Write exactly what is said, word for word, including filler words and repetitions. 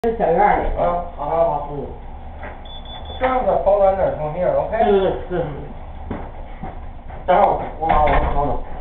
小院里。 啊，好好好。 嗯。 这样子保暖点通信，OK？ 对对对，是。待会儿我我我我我。